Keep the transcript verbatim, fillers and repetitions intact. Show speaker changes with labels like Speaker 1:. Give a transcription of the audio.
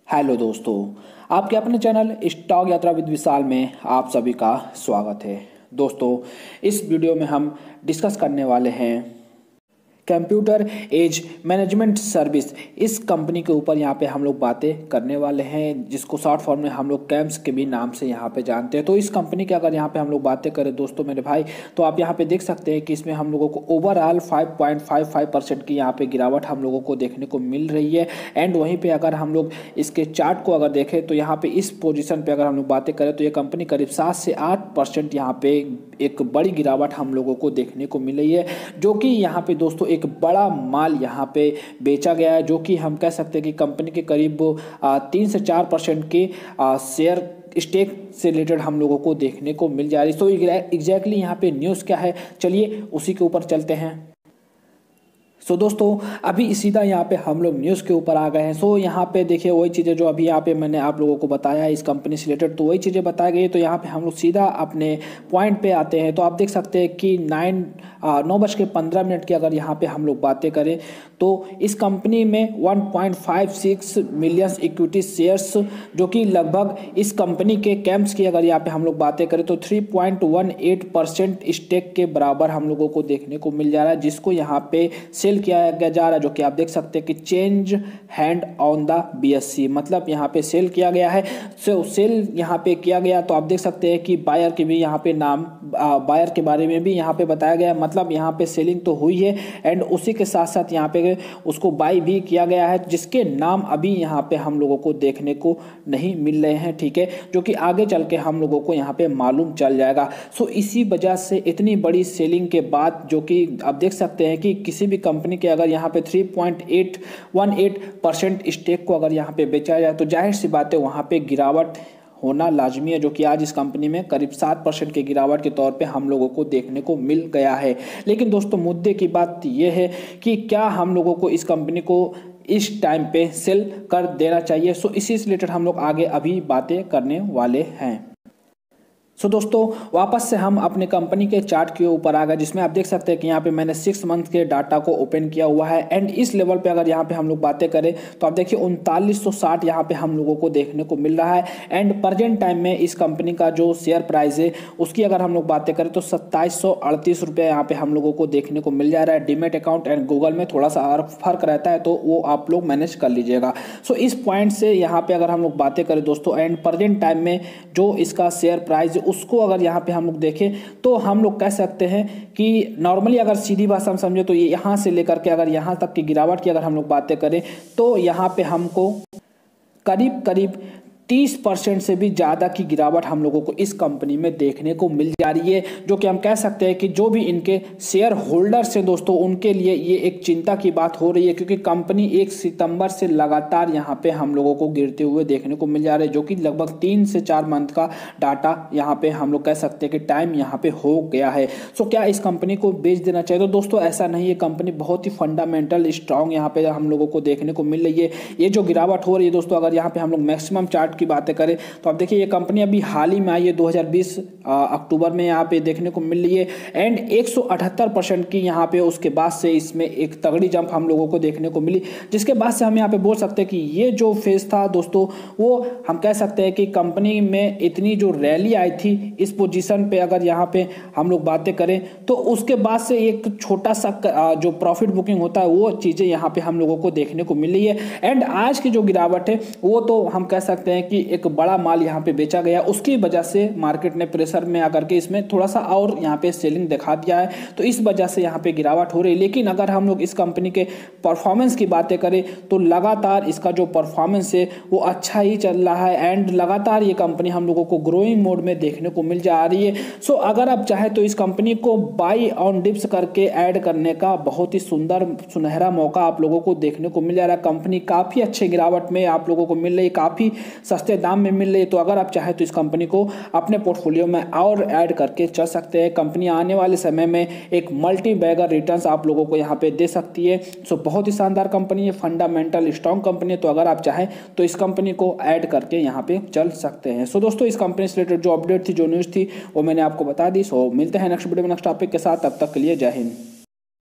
Speaker 1: Hello दोस्तों, आपके अपने channel stock Yatra with Vishal में आप सभी का स्वागत है। दोस्तों, इस वीडियो में हम डिस्कस करने वाले हैं कंप्यूटर एज मैनेजमेंट सर्विस। इस कंपनी के ऊपर यहाँ पे हम लोग बातें करने वाले हैं, जिसको शॉर्ट फॉर्म में हम लोग कैम्स के भी नाम से यहाँ पे जानते हैं। तो इस कंपनी के अगर यहाँ पे हम लोग बातें करें दोस्तों मेरे भाई, तो आप यहाँ पे देख सकते हैं कि इसमें हम लोगों को overall five point five five percent की यहाँ पे गिरावट हम लोगों को देखने को मिल रही है। एंड वहीं पर अगर हम लोग इसके चार्ट को अगर देखें तो यहाँ पे इस पोजिशन पर अगर हम लोग बातें करें तो ये कंपनी करीब सात से आठ परसेंट यहाँ पे एक बड़ी गिरावट हम लोगों को देखने को मिल रही है, जो कि यहाँ पे दोस्तों एक बड़ा माल यहाँ पे बेचा गया है, जो कि हम कह सकते हैं कि कंपनी के करीब तीन से चार परसेंट के शेयर स्टेक से रिलेटेड हम लोगों को देखने को मिल जा रही है। तो एग्जैक्टली यहाँ पे न्यूज़ क्या है, चलिए उसी के ऊपर चलते हैं। सो so, दोस्तों अभी सीधा यहाँ पे हम लोग न्यूज़ के ऊपर आ गए हैं। सो so, यहाँ पे देखिए वही चीज़ें जो अभी यहाँ पे मैंने आप लोगों को बताया है इस कंपनी से रिलेटेड, तो वही चीज़ें बताई गई है। तो यहाँ पे हम लोग सीधा अपने पॉइंट पे आते हैं। तो आप देख सकते हैं कि नाइन नौ बज के पंद्रह मिनट की अगर यहाँ पे हम लोग बातें करें तो इस कंपनी में one point five six million equity shares, जो कि लगभग इस कंपनी के कैम्प्स की अगर यहाँ पे हम लोग बातें करें तो three point one eight percent stake के बराबर हम लोगों को देखने को मिल जा रहा है, जिसको यहाँ पे सेल किया गया जा रहा है, जो कि आप देख सकते हैं कि change hand on the BSC, मतलब यहाँ पे सेल किया गया है। सो सेल यहाँ पे किया गया तो आप देख सकते हैं कि बायर के भी यहाँ पे नाम बायर के बारे में भी यहाँ पे बताया गया है, मतलब यहाँ पे सेलिंग तो हुई है एंड उसी के साथ साथ यहाँ पे उसको बाई भी किया गया है, जिसके नाम अभी यहाँ पे हम लोगों को देखने को नहीं मिल रहे हैं, ठीक है, जो कि आगे चल के हम लोगों को यहाँ पे मालूम चल जाएगा। सो इसी वजह से इतनी बड़ी सेलिंग के बाद, जो कि आप देख सकते हैं कि किसी भी कंपनी के अगर यहाँ पे three point eight one eight percent stake को अगर यहाँ पे बेचा जाए तो जाहिर सी बात है वहाँ पे गिरावट होना लाजमी है, जो कि आज इस कंपनी में करीब सात परसेंट की गिरावट के तौर पे हम लोगों को देखने को मिल गया है। लेकिन दोस्तों मुद्दे की बात यह है कि क्या हम लोगों को इस कंपनी को इस टाइम पे सेल कर देना चाहिए। सो इसी से रिलेटेड हम लोग आगे अभी बातें करने वाले हैं। सो so, दोस्तों वापस से हम अपने कंपनी के चार्ट के ऊपर आ गए, जिसमें आप देख सकते हैं कि यहाँ पे मैंने सिक्स मंथ के डाटा को ओपन किया हुआ है। एंड इस लेवल पे अगर यहाँ पे हम लोग बातें करें तो आप देखिए उनतालीस सौ साठ यहाँ पे हम लोगों को देखने को मिल रहा है। एंड प्रेजेंट टाइम में इस कंपनी का जो शेयर प्राइस है उसकी अगर हम लोग बातें करें तो सत्ताईस सौ अड़तीस रुपये यहाँ पे हम लोगों को देखने को मिल जा रहा है। डीमेट अकाउंट एंड गूगल में थोड़ा सा और फर्क रहता है, तो वो आप लोग मैनेज कर लीजिएगा। सो इस पॉइंट से यहाँ पे अगर हम लोग बातें करें दोस्तों, एंड प्रेजेंट टाइम में जो इसका शेयर प्राइस उसको अगर यहाँ पे हम लोग देखें तो हम लोग कह सकते हैं कि नॉर्मली अगर सीधी भाषा हम समझे तो ये यहाँ से लेकर के अगर यहाँ तक की गिरावट की अगर हम लोग बातें करें तो यहाँ पे हमको करीब करीब तीस परसेंट से भी ज़्यादा की गिरावट हम लोगों को इस कंपनी में देखने को मिल जा रही है, जो कि हम कह सकते हैं कि जो भी इनके शेयर होल्डर्स हैं दोस्तों उनके लिए ये एक चिंता की बात हो रही है, क्योंकि कंपनी एक सितंबर से लगातार यहाँ पे हम लोगों को गिरते हुए देखने को मिल जा रहे हैं, जो कि लगभग तीन से चार मंथ का डाटा यहाँ पे हम लोग कह सकते हैं कि टाइम यहाँ पे हो गया है। सो क्या इस कंपनी को बेच देना चाहिए? तो दोस्तों ऐसा नहीं है, कंपनी बहुत ही फंडामेंटल स्ट्रॉन्ग यहाँ पे हम लोगों को देखने को मिल रही है। ये जो गिरावट हो रही है दोस्तों, अगर यहाँ पे हम लोग मैक्सिमम चार्ट की बातें करें तो आप देखिए ये कंपनी अभी हाल ही में आई है दो हज़ार बीस अक्टूबर में यहाँ पे देखने को मिल रही है। एंड एक सौ अठहत्तर परसेंट की यहाँ पे उसके बाद से इसमें एक तगड़ी जंप हम लोगों को देखने को मिली, जिसके बाद से हम यहाँ पे बोल सकते हैं कि ये जो फेज था दोस्तों वो हम कह सकते हैं कि कंपनी में इतनी जो रैली आई थी इस पोजीशन पे अगर यहाँ पे हम लोग बातें करें तो उसके बाद से एक छोटा सा जो प्रॉफिट बुकिंग होता है वो चीज़ें यहाँ पे हम लोगों को देखने को मिल रही है। एंड आज की जो गिरावट है वो तो हम कह सकते हैं कि एक बड़ा माल यहाँ पे बेचा गया, उसकी वजह से मार्केट ने प्रेशर में आकर के इसमें थोड़ा सा और यहाँ पे सेलिंग दिखा दिया है, तो इस वजह से यहाँ पे गिरावट हो रही है। लेकिन अगर हम लोग इस कंपनी के परफॉर्मेंस की बातें करें तो लगातार इसका जो परफॉर्मेंस है वो अच्छा ही चल रहा है। एंड लगातार ये कंपनी हम लोगों को ग्रोइंग मोड में देखने को मिल जा रही है। सो अगर आप चाहे तो इस कंपनी को बाई ऑन डिप्स करके ऐड करने का बहुत ही सुंदर सुनहरा मौका आप लोगों को देखने को मिल जा रहा है। कंपनी काफ़ी अच्छे गिरावट में आप लोगों को मिल रही है, काफ़ी सस्ते दाम में मिल रही है। तो अगर आप चाहे तो इस कंपनी को अपने पोर्टफोलियो में और ऐड करके चल सकते हैं। कंपनी आने वाले समय में एक मल्टी बैगर रिटर्न्स आप लोगों को यहाँ पे दे सकती है। सो बहुत ही शानदार कंपनी है, फंडामेंटल स्ट्रॉन्ग कंपनी है। तो अगर आप चाहें तो इस कंपनी को ऐड करके यहाँ पे चल सकते हैं। सो दोस्तों इस कंपनी से रिलेटेड जो अपडेट थी, जो न्यूज़ थी वो मैंने आपको बता दी। सो मिलते हैं नेक्स्ट वीडियो में नेक्स्ट टॉपिक के साथ, तब तक के लिए जय हिंद।